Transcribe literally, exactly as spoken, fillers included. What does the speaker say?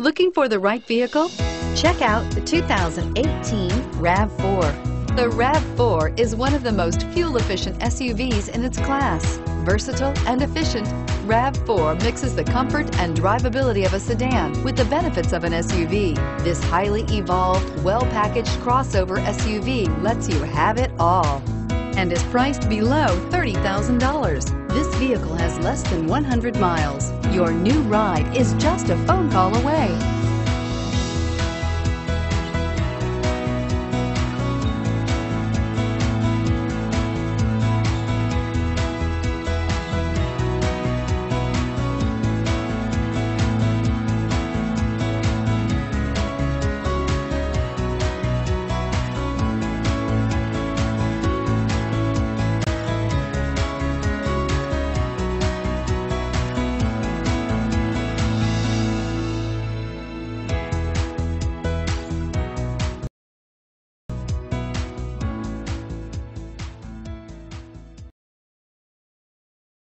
Looking for the right vehicle? Check out the two thousand eighteen RAV four. The RAV four is one of the most fuel-efficient S U Vs in its class. Versatile and efficient, RAV four mixes the comfort and drivability of a sedan with the benefits of an S U V. This highly evolved, well-packaged crossover S U V lets you have it all and is priced below thirty thousand dollars. This vehicle has less than one hundred miles. Your new ride is just a phone call away.